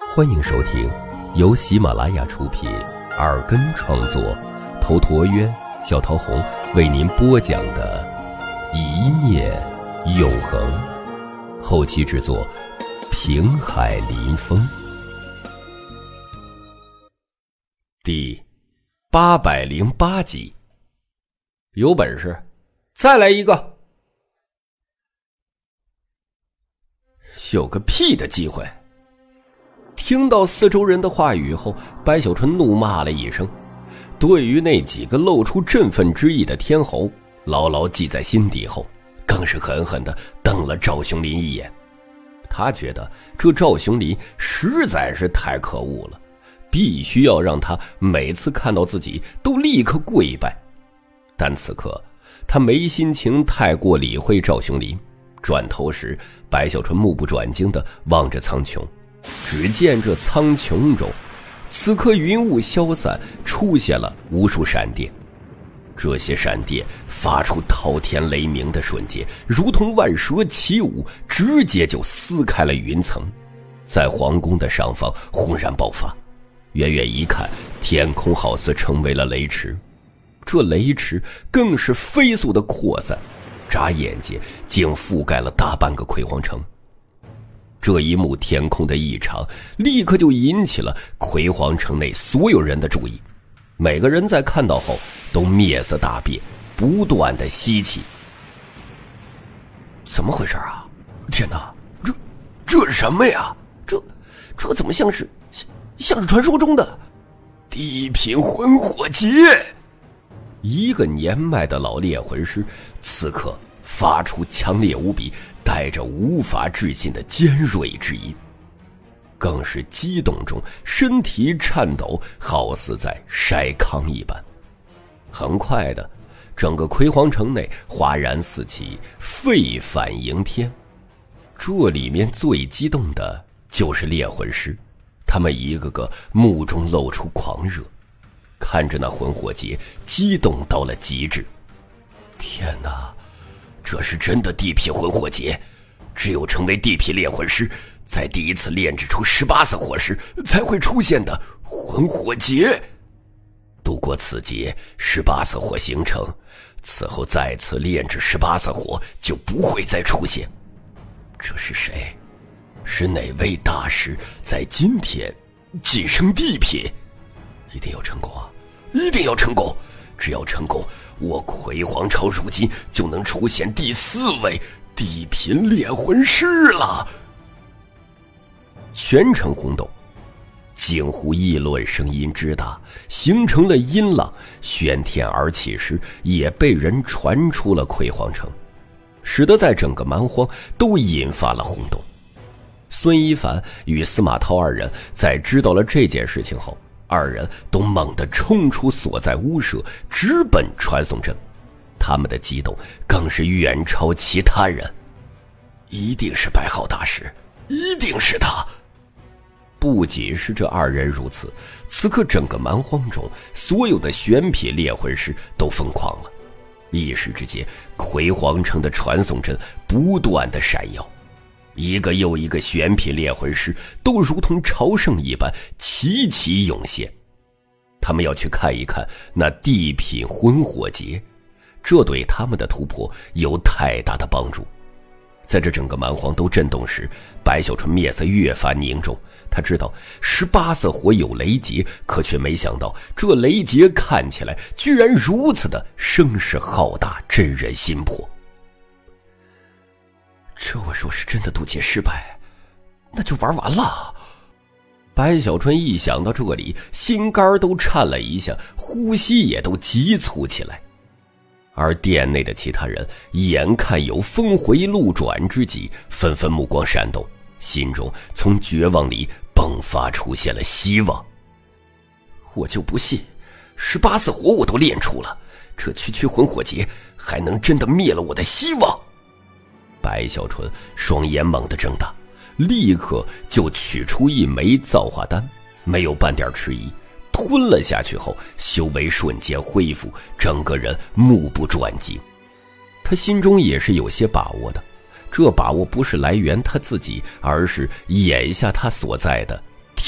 欢迎收听由喜马拉雅出品，耳根创作，头陀渊、小桃红为您播讲的《一念永恒》，后期制作平海林风。第808集。有本事再来一个！有个屁的机会！听到四周人的话语后，白小春怒骂了一声。对于那几个露出振奋之意的天侯，牢牢记在心底后，更是狠狠地瞪了赵雄林一眼。他觉得这赵雄林实在是太可恶了，必须要让他每次看到自己都立刻跪拜。但此刻他没心情太过理会赵雄林。转头时，白小春目不转睛地望着苍穹，只见这苍穹中此刻云雾消散，出现了无数闪电。这些闪电发出滔天雷鸣的瞬间，如同万蛇起舞，直接就撕开了云层，在皇宫的上方轰然爆发。远远一看，天空好似成为了雷池，这雷池更是飞速的扩散，眨眼间竟覆盖了大半个葵黄城。这一幕天空的异常立刻就引起了葵黄城内所有人的注意，每个人在看到后都面色大变，不断的吸气。怎么回事啊？天哪，这是什么呀？这怎么像是传说中的地品魂火劫？一个年迈的老炼魂师此刻发出强烈无比、带着无法置信的尖锐之音，更是激动中身体颤抖，好似在筛糠一般。很快的，整个葵黄城内哗然四起，沸反盈天。这里面最激动的就是炼魂师，他们一个个目中露出狂热，看着那魂火劫，激动到了极致。天哪，这是真的地痞魂火劫！只有成为地痞炼魂师，在第一次炼制出18色火时才会出现的魂火劫。度过此劫，18色火形成，此后再次炼制18色火就不会再出现。这是谁？是哪位大师在今天晋升地痞？一定要成功啊！一定要成功！只要成功，我葵黄朝如今就能出现第4位地痞炼魂师了。全城轰动，惊呼议论声音之大，形成了音浪，喧天而起时也被人传出了葵黄城，使得在整个蛮荒都引发了轰动。孙一凡与司马涛二人在知道了这件事情后，二人都猛地冲出所在屋舍，直奔传送阵。他们的激动更是远超其他人。一定是白浩大师，一定是他！不仅是这二人如此，此刻整个蛮荒中所有的玄痞炼魂师都疯狂了。一时之间，葵黄城的传送阵不断的闪耀，一个又一个玄痞炼魂师都如同朝圣一般齐齐涌现。他们要去看一看那地品魂火劫，这对他们的突破有太大的帮助。在这整个蛮荒都震动时，白小春面色越发凝重。他知道18色火有雷劫，可却没想到这雷劫看起来居然如此的声势浩大，震人心魄。这我若是真的渡劫失败，那就玩完了。白小春一想到这里，心肝都颤了一下，呼吸也都急促起来。而殿内的其他人眼看有峰回路转之机，纷纷目光闪动，心中从绝望里迸发出现了希望。我就不信18色火我都炼出了，这区魂火劫还能真的灭了我的希望？白小春双眼猛地睁大，立刻就取出一枚造化丹，没有半点迟疑，吞了下去后，修为瞬间恢复，整个人目不转睛。他心中也是有些把握的，这把握不是来源他自己，而是眼下他所在的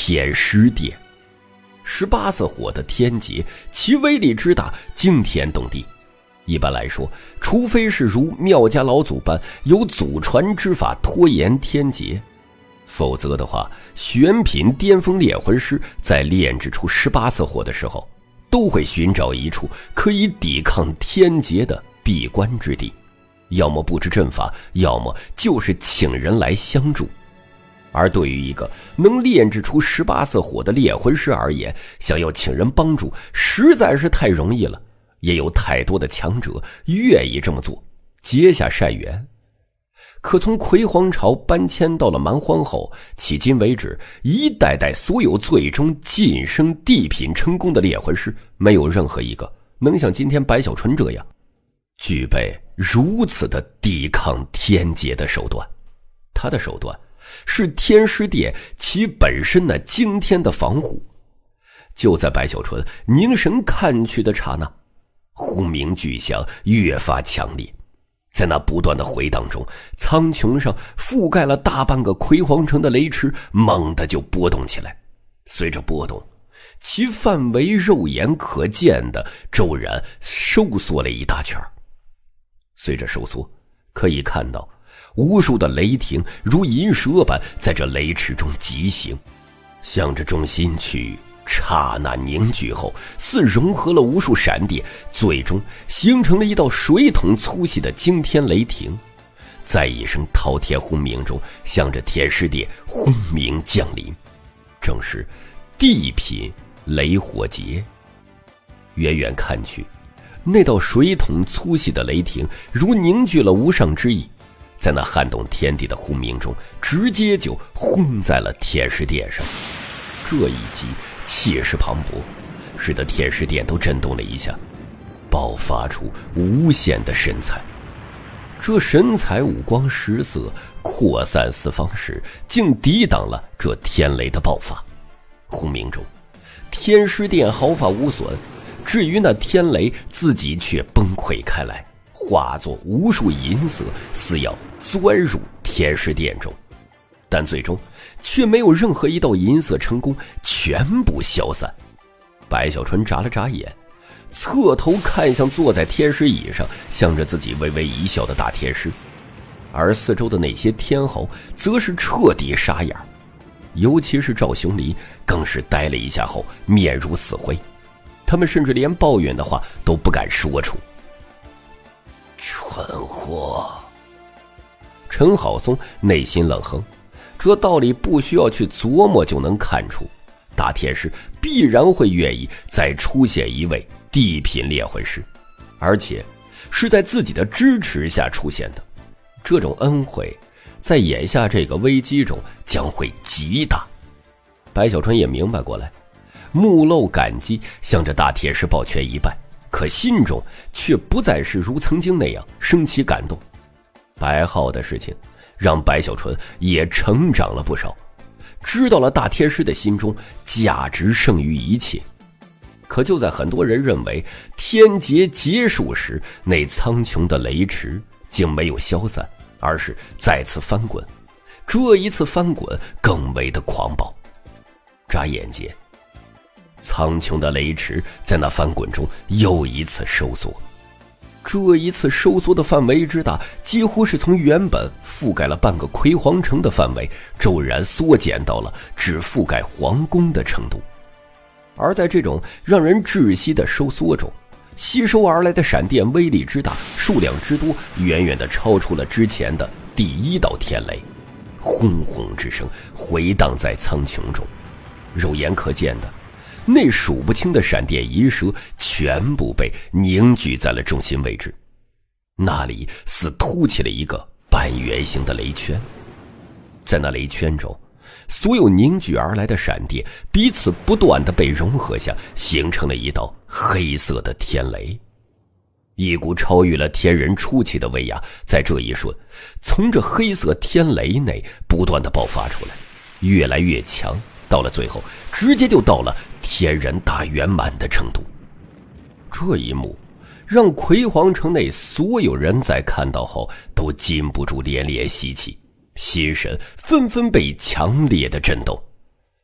天师殿。18色火的天劫，其威力之大，惊天动地。一般来说，除非是如妙家老祖般有祖传之法拖延天劫，否则的话，选品巅峰炼魂师在炼制出18色火的时候，都会寻找一处可以抵抗天劫的闭关之地，要么布置阵法，要么就是请人来相助。而对于一个能炼制出18色火的炼魂师而言，想要请人帮助实在是太容易了，也有太多的强者愿意这么做，结下善缘。可从魁皇朝搬迁到了蛮荒后，迄今为止，一代代所有最终晋升地品成功的炼魂师，没有任何一个能像今天白小纯这样具备如此的抵抗天劫的手段。他的手段是天师殿其本身那惊天的防护。就在白小纯凝神看去的刹那，轰鸣巨响越发强烈，在那不断的回荡中，苍穹上覆盖了大半个魁皇城的雷池猛地就波动起来。随着波动，其范围肉眼可见的骤然收缩了一大圈。随着收缩，可以看到无数的雷霆如银蛇般在这雷池中疾行，向着中心区域刹那凝聚后，似融合了无数闪电，最终形成了一道水桶粗细的惊天雷霆，在一声滔天轰鸣中向着天师殿轰鸣降临，正是地品雷火劫。远远看去，那道水桶粗细的雷霆如凝聚了无上之意，在那撼动天地的轰鸣中，直接就轰在了天师殿上。这一击气势磅礴，使得天师殿都震动了一下，爆发出无限的神采。这神采五光十色，扩散四方时，竟抵挡了这天雷的爆发。轰鸣中，天师殿毫发无损，至于那天雷自己却崩溃开来，化作无数银色，似要钻入天师殿中，但最终却没有任何一道银色成功，全部消散。白小纯眨了眨眼，侧头看向坐在天师椅上向着自己微微一笑的大天师，而四周的那些天侯则是彻底傻眼，尤其是赵雄离更是呆了一下后面如死灰，他们甚至连抱怨的话都不敢说出。 蠢货！ 陈好松内心冷哼，这道理不需要去琢磨就能看出，大天师必然会愿意再出现一位地品炼魂师，而且是在自己的支持下出现的。这种恩惠在眼下这个危机中将会极大。白小春也明白过来，目露感激，向着大天师抱拳一拜，可心中却不再是如曾经那样升起感动。白浩的事情让白小纯也成长了不少，知道了大天师的心中价值胜于一切。可就在很多人认为天劫结束时，那苍穹的雷池竟没有消散，而是再次翻滚。这一次翻滚更为的狂暴，眨眼间，苍穹的雷池在那翻滚中又一次收缩。这一次收缩的范围之大，几乎是从原本覆盖了半个魁皇城的范围骤然缩减到了只覆盖皇宫的程度。而在这种让人窒息的收缩中，吸收而来的闪电威力之大，数量之多，远远地超出了之前的第一道天雷。轰轰之声回荡在苍穹中，肉眼可见的那数不清的闪电银蛇全部被凝聚在了中心位置，那里似凸起了一个半圆形的雷圈。在那雷圈中，所有凝聚而来的闪电彼此不断地被融合下，形成了一道黑色的天雷。一股超越了天人出奇的威压在这一瞬从这黑色天雷内不断地爆发出来，越来越强，到了最后直接就到了天人大圆满的程度。这一幕让魁皇城内所有人在看到后都禁不住连连吸气，心神纷纷被强烈的震动。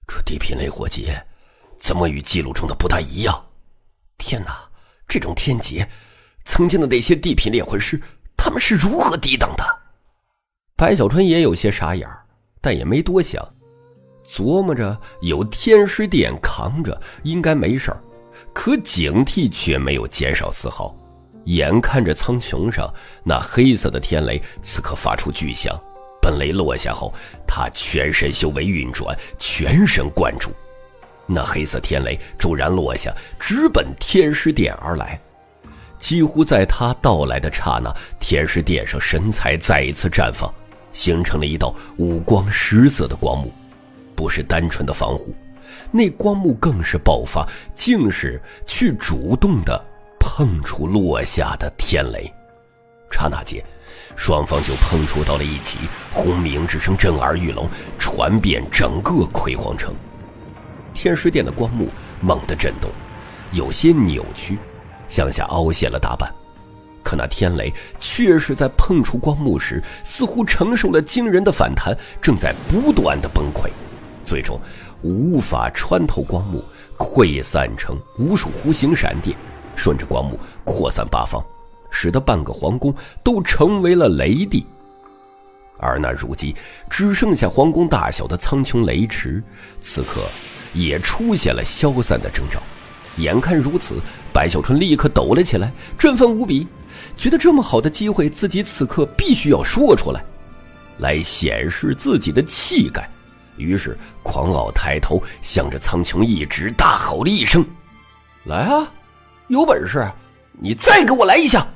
这地品类火劫怎么与记录中的不大一样？天哪，这种天劫，曾经的那些地品炼魂师，他们是如何抵挡的？白小川也有些傻眼，但也没多想，琢磨着有天师殿扛着应该没事儿，可警惕却没有减少丝毫。眼看着苍穹上那黑色的天雷此刻发出巨响，本雷落下后，他全身修为运转，全神贯注。那黑色天雷骤然落下，直奔天师殿而来。几乎在他到来的刹那，天师殿上神采再一次绽放，形成了一道五光十色的光幕，不是单纯的防护，那光幕更是爆发，竟是去主动的碰触落下的天雷。刹那间，双方就碰触到了一起，轰鸣之声震耳欲聋，传遍整个葵黄城。天师殿的光幕猛地震动，有些扭曲，向下凹陷了大半。可那天雷确实在碰触光幕时，似乎承受了惊人的反弹，正在不断的崩溃，最终无法穿透光幕，溃散成无数弧形闪电，顺着光幕扩散八方，使得半个皇宫都成为了雷地。而那如今只剩下皇宫大小的苍穹雷池，此刻也出现了消散的征兆。眼看如此，白小春立刻抖了起来，振奋无比，觉得这么好的机会，自己此刻必须要说出来，来显示自己的气概。于是狂傲抬头，向着苍穹一指，大吼了一声：“来啊，有本事你再给我来一下！”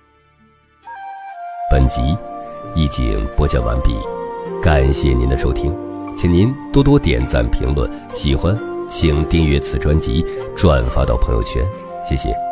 本集已经播讲完毕，感谢您的收听，请您多多点赞评论，喜欢请订阅此专辑，转发到朋友圈，谢谢。